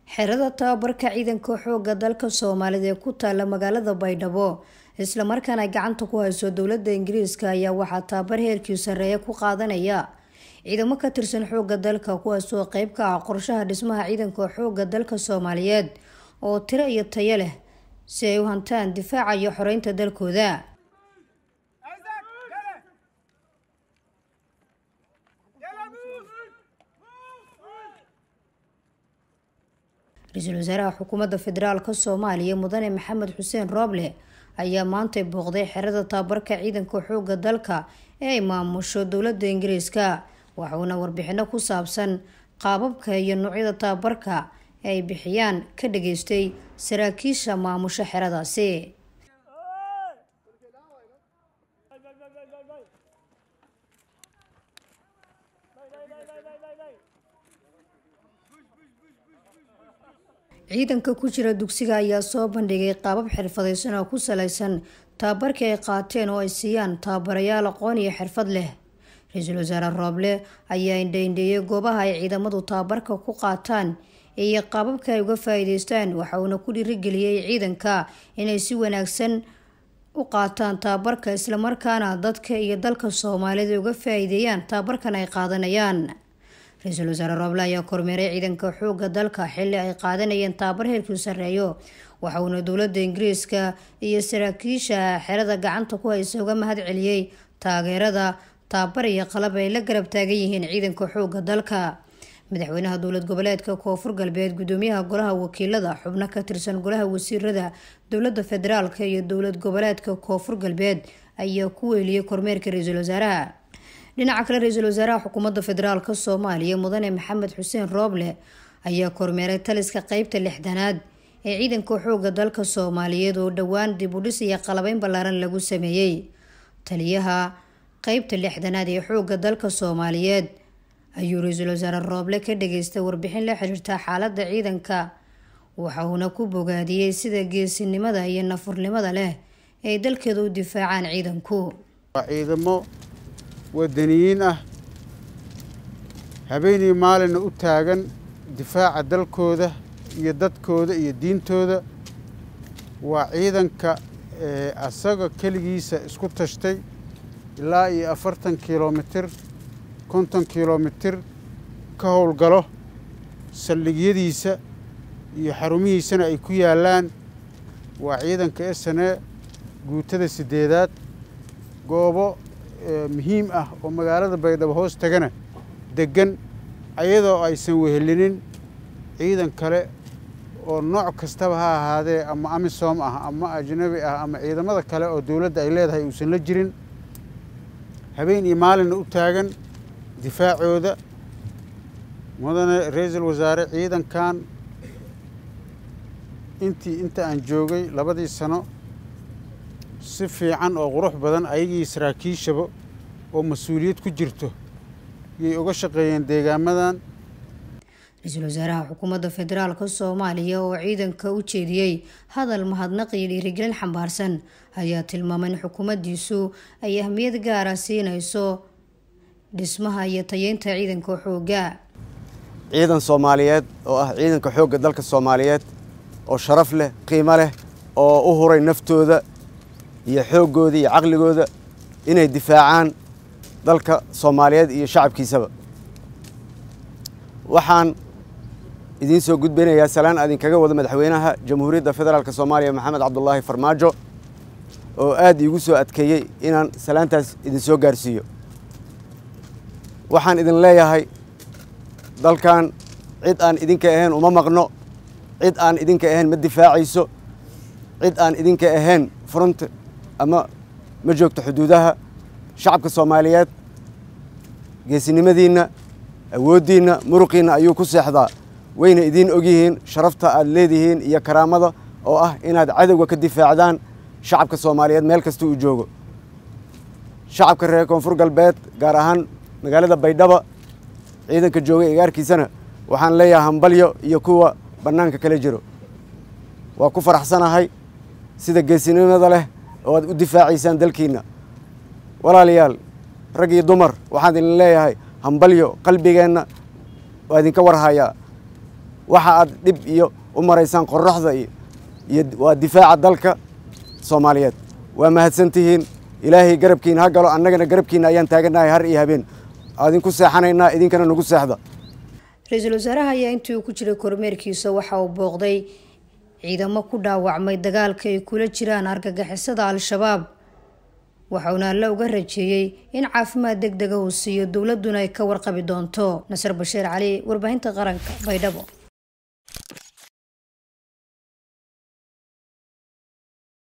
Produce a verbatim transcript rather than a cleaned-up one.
xerada tababarka ciidanka xoogga dalka Soomaaliyeed ee ku taala magaalada Baydhabo isla markaana gacanta ku hayso dowladda Ingiriiska ayaa waxa tababar heerkiisu sareeyo ku qaadanaya ciidamo ka tirsan xoogga dalka kuwaas oo qayb ka ah qorshaha dhismaha ciidanka xoogga dalka Soomaaliyeed oo tiro iyo tayo leh si ay u hantaan difaaca iyo xoreynta dalkooda. Ra'iisul Wasaaraha Xukuumadda Federaalka Soomaaliya Mudane Maxamed Xuseen Rooble ayaa maanta booqday xerada tababarka ciidanka xoogga dalka ee ay maamusho dowladda Ingiriiska waxaana warbixino ku saabsan qaababka iyo noocyada tababarka ay bixiyaan ka dhageystay saraakiisha maamusha xeradaasi. ciidanka ku jira dugsiga ayaa soo bandhigay qaabab xirfadaysan oo ku saleysan tababarka ay qaateen oo ay siiyaan tababarayaal aqoon iyo xirfad leh. Ra'iisul Wasaare Rooble ayaa indhaindheeyay goobaha ay ciidamadu tababarka ku qaataan iyo qaababka ay uga faa'iideystaan waxa uuna ku dhiirigeliyay ciidanka inay si wanaagsan u qaataan tababarka isla markaana dadka iyo dalka Soomaaliyeed uga faa'iideeyaan tababarkan ay qaadanayaan. Ra'iisul Wasaare Rooble ayaa kormeeray ciidanka xoogga dalka xilli ay qaadanayeen tababar heerkiisu sareeyo waxa uuna dowladda Ingiriiska iyo saraakiisha xerada gacanta ku haysa uga mahad celiyay taageerada tababar iyo qalab ay la garab taagan yihiin ciidanka xoogga dalka. Madaxweynaha dowlad goboleedka Koonfur Galbeed, gudoomiyaha golaha wakiilada, xubno ka tirsan golaha wasiirada dowladda federaalka iyo dowlad goboleedka Koonfur Galbeed ayaa ku weeliyay kormeerka ra'iisul wasaaraha. dhinaca kale ra'iisul wasaaraha xukuumadda federaalka Soomaaliya Mudane Maxamed Xuseen Rooble ayaa kormeeray taliska qaybta lixdanaad ee ciidanka xoogga dalka Soomaaliyeed oo dhawaan dib u dhis iyo qalabayn ballaaran lagu sameeyay. Taliyaha qaybta lixdanaad ee xoogga dalka Soomaaliyeed ayuu ra'iisul wasaare Rooble ka dhageystay warbixin la xiriirta xaaladda ciidanka waxa uuna ku bogaadiyay sida geesinimada iyo nafurnimada leh ee dalkeedu u difaacaan ciidanku. ciidamo wadaniyiin ah habeenii maalin u taagan difaaca dalkooda iyo dadkooda iyo diintooda. waa ciidanka ee asaga kaligiisa isku tashtay ilaa iyo afartan kiiloomitir konton kiiloomitir ka howlgalo saldhigyadiisa iyo xarumihiisana ay ku yaalaan. waa ciidanka S N A guutada sideedaad goobo muhiim ah oo magaalada Baydhabo hoos tagana degan ayadoo aysan wehelinin ciidan kale oo nooc kastaba ha ahaadee ama amisom ah ama ajnabi ah ama ciidamada kale oo dawladda ay leedahay uusan la jirin. habeen iyo maalin u taagan difaacooda. mudane ra'iisul wasaare ciidankan intii inta aan joogay labadii sano si fiican oo qurux badan ayagii saraakiishaba oo mas'uuliyad ku jirto yay uga shaqeeyeen deegaamadan. Ra'iisul Wasaaraha Xukuumadda Federaalka Soomaaliya oo ciidanka u jeediyay hadal mahadnaq iyo dhiirigelin xambaarsan ayaa tilmaamay in xukuumaddiisu ay ahmiyad gaar ah siinayso dhismaha iyo tayeynta ciidanka xoogga. ciidan Soomaaliyeed oo ah ciidanka xoogga dalka Soomaaliyeed oo sharaf leh, qiimo leh oo u huray naftooda iyo xoogooda iyo caqligooda inay difaacaan dalka Soomaaliyeed iyo shacabkiisaba. waxaan idin soo gudbinayaa salaan adin kaga wada madaxweynaha Jamhuuriyadda Federaalka Soomaaliya Maxamed Cabdullaahi Farmaajo oo aad iigu soo adkeeyay inaan salaantaas idin soo gaarsiiyo. waxaan idin leeyahay dalkan cid aan idinka ahayn uma maqno, cid aan idinka ahayn ma difaacayso, cid aan idinka ahayn front ama ma joogto xuduudaha. shacabka Soomaaliyeed geesinimadiina awoodiina muruqiina ayuu ku seexdaa. wayna idin ogyihiin sharafta aad leedihiin iyo karaamada oo ah inaad cadawga ka difaacdaan shacabka Soomaaliyeed meel kasta uu joogo. shacabka reer Koonfur Galbeed gaar ahaan magaalada Baydhabo ciidanka jooga igaarkiisana waxaan leeyahay hambalyo iyo kuwa banaanka kala jiro. waa ku faraxsanahay sida geesinimada leh oo aad u difaacaysaan dalkiina. walaalayaal rag iyo dumar waxaan idin leeyahay hambalyo qalbigeena waa idinka warhayaa. waxa aad dhib iyo u maraysaan qorraxda iyo waa difaaca dalka Soomaaliyeed waa mahadsantihiin ilaahay garabkiina ha galo annagana garabkiina ayaan taaganahay har iyo habeen adin ku seexanaynaa idinkana nagu seexda Ra'iisul Wasaaraha ayaa intii uu ku jiray kormeerkiisa waxa uu booqday ciidamo ku dhaawacmay dagaalka ay kula jiraan argagixisada Al-Shabaab waxaana la uga rajeeyay in caafimaad degdeg ah uu siiyo dawladuna ay ka warqabi doonto Nasir Bashiir Cali warbaahinta qaranka Baydhabo.